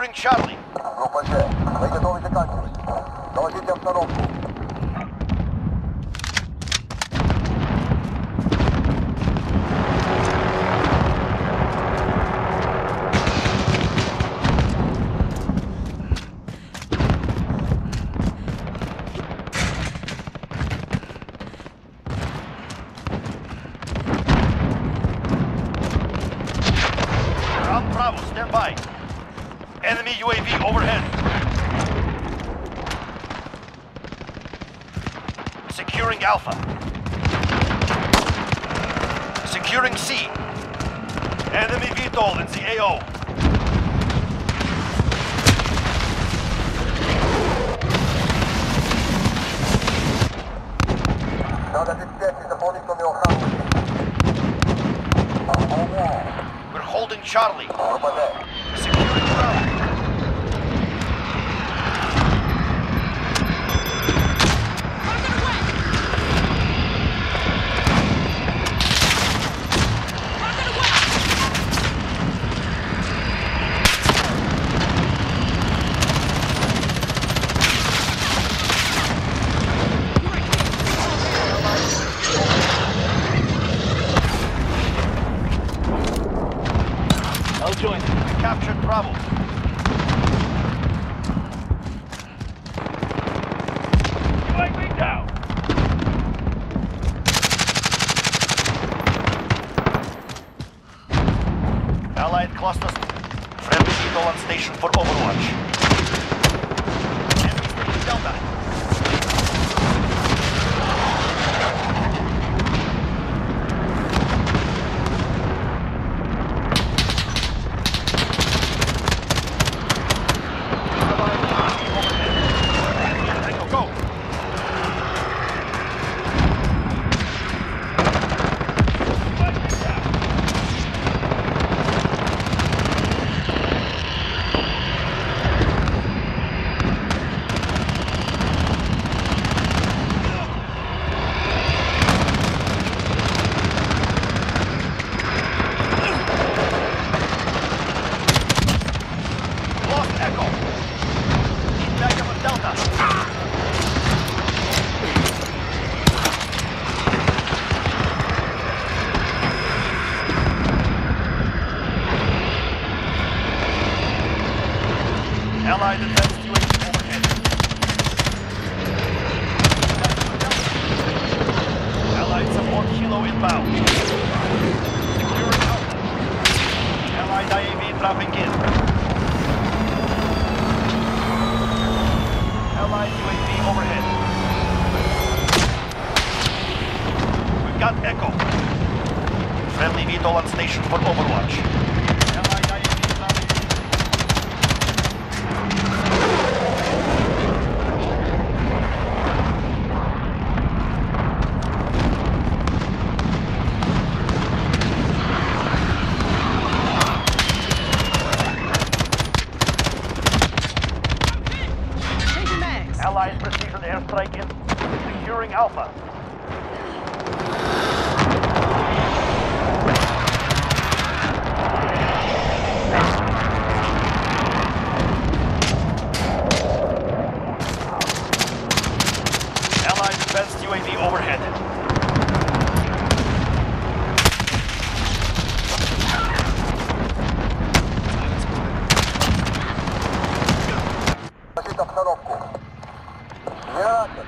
Securing Charlie. Группа Ж, вы готовы заканчивать. Доложите обстановку. Bravo, stand by. Enemy UAV overhead. Securing Alpha. Securing C. Enemy VTOL in the AO. Надо обеспечить дополнительную охрану. We're holding Charlie. Группа Д. Securing Bravo. I'll join. Captured Bravo. Flag me down. Allied clusters. Friendly VTOL on station for overwatch. Enemy station Delta. Allied defense UAV overhead. Allied support Kilo inbound. Securing Alpha. Allied IAV dropping in. Allied UAV overhead. We've got Echo. Friendly VTOL on station for overwatch. Allied IAV dropping in. Allied precision airstrike in. Securing Alpha. Allied defense UAV overhead. Доложите обстановку. Ясно.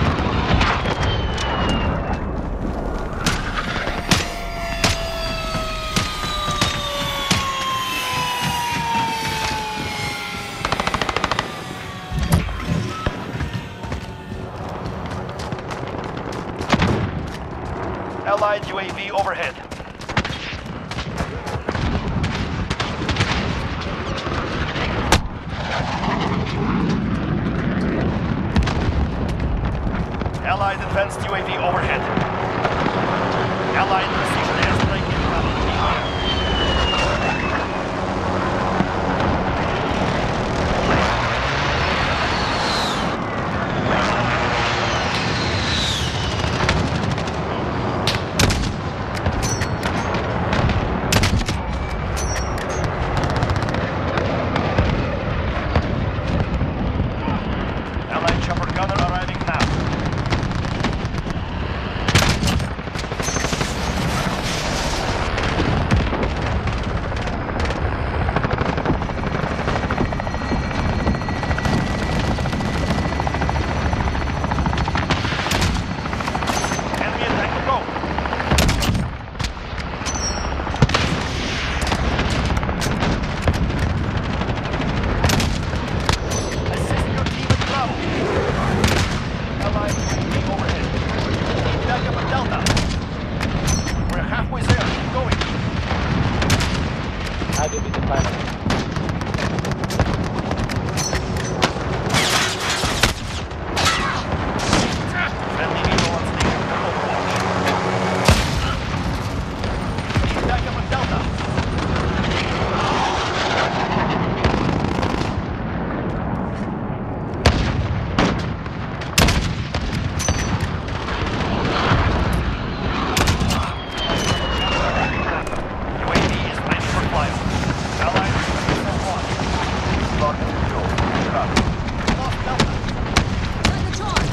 Allied UAV overhead. Allied defense UAV overhead. Allied precision airstrike inbound. will be the final. Friendly vehicle on station for overwatch. Need backup on Delta. UAV is ready for flyover. Allied missile launch. Lost fuel. Copy. Lost Delta. Set the charge!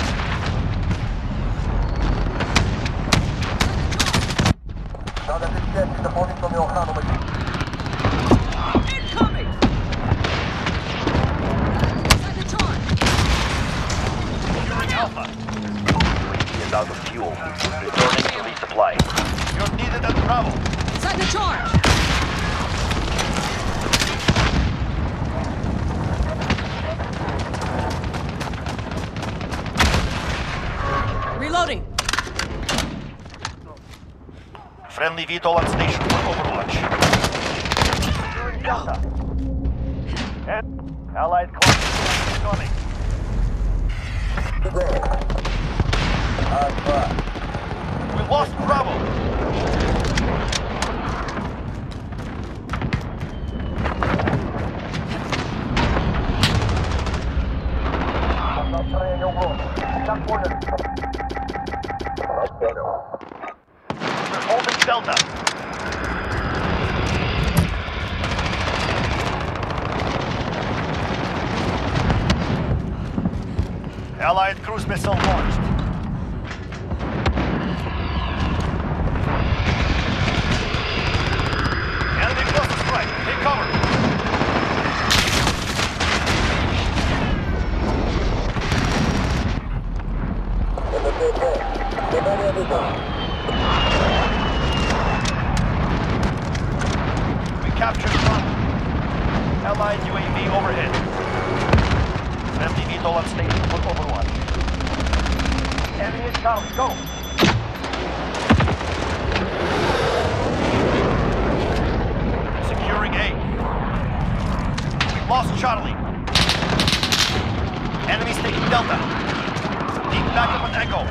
Надо защищать дополнительную охрану мощи. Incoming! Set the charge! Securing Alpha. UAV is out of fuel. Returning to resupply. You're needed at Bravo. Set the charge! Reloading! Friendly VTOL on station for overwatch. Delta. And Allied close incoming. We lost Bravo. Настроение угрозы. Как понял? We're holding Delta. Allied cruise missile launched. Enemy cluster strike. Take cover. We captured one. Allied UAV overhead. Friendly VTOL on station for overwatch. Enemy is down. Go. Securing A. We lost Charlie. Enemies taking Delta. Need backup on Echo.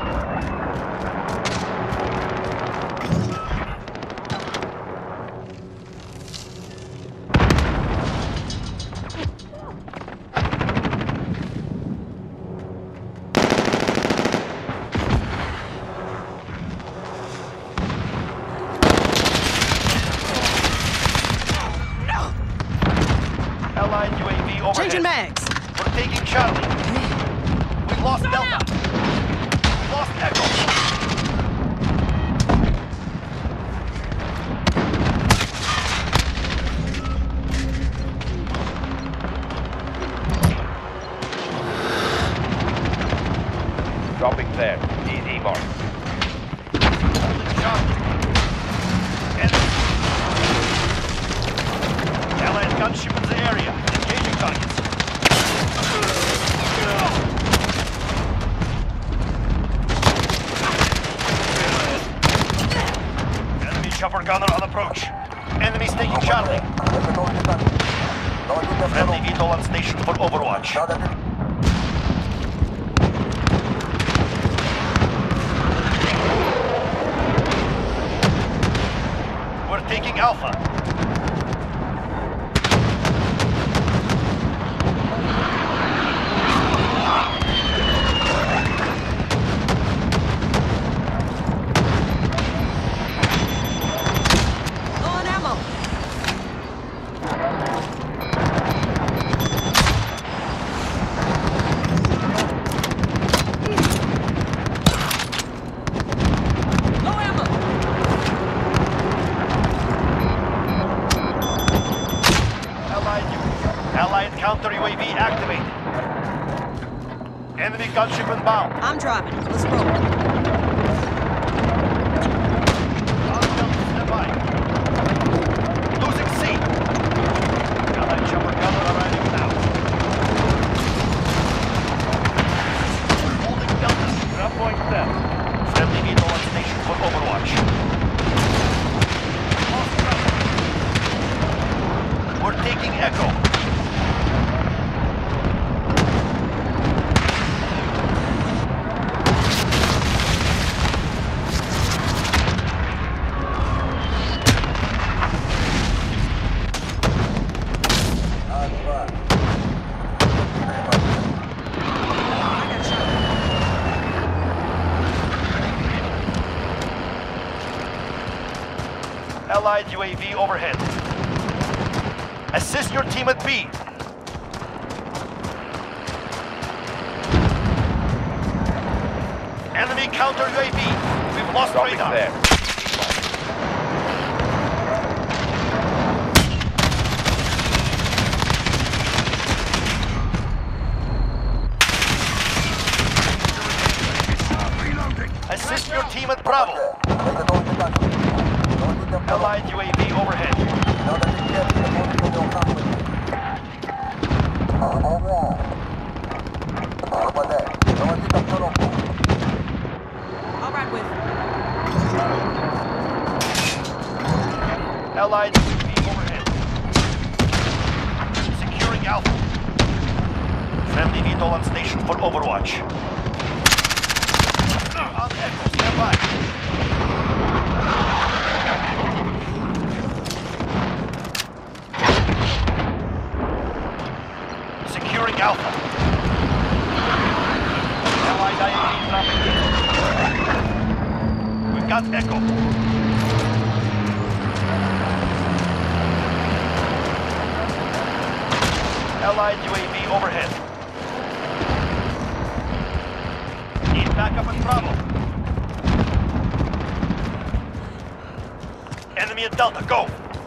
Allied UAV overhead. Changing mags! We're taking Charlie. We lost Delta. We lost Echo. Dropping there. Easy mark. Holding Charlie. Enemy. Allied gunship in the area. Engaging targets. Enemy chopper gunner on approach. Enemies taking Charlie. Friendly VTOL on station for overwatch. We're taking Alpha. Low on ammo! Low ammo! Allied counter UAV activated. Enemy gunship inbound. I'm driving. Let's roll. Stand by. Losing C. Allied chopper gunner arriving now. Holding Delta. Grab point set. Friendly VTOL on station for overwatch. Lost Bravo. Allied UAV overhead. Assist your team at B. Enemy counter UAV. We've lost radar. there. Assist your team at Bravo. Приготовьте танки. Доводите в Allied UAV overhead. Надо лететь, готовиться до установки. Выпадай. Доводите обстановку. All right, with. Allied UAV overhead. Securing Alpha. Friendly VTOL on station for Overwatch. On Echo, stand by. Securing Alpha. Allied IAV dropping in. We've got Echo. Allied UAV overhead. Need backup at Bravo. Enemy at Delta, go!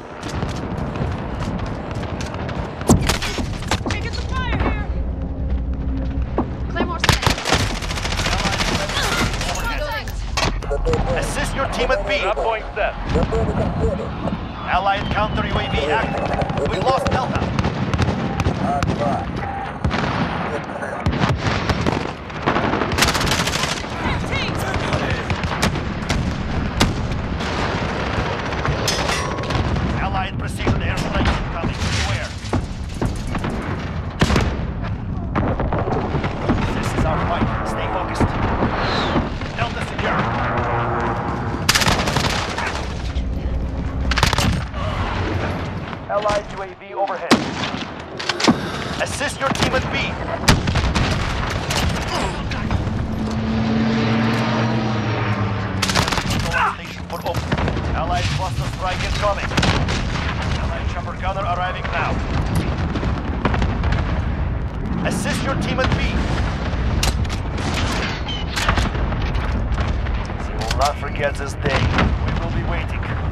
Taking some fire here. Claymore set. Overhead. Assist your team at B. Point set. Allied counter UAV active. We lost Delta. Allied precision airstrike incoming. Beware. This is our fight. Stay focused. Delta secure. Allied UAV overhead. Assist your team at B. Station put open. Allied cluster strike incoming. Allied chopper gunner arriving now. Assist your team at B. You will not forget this day. We will be waiting.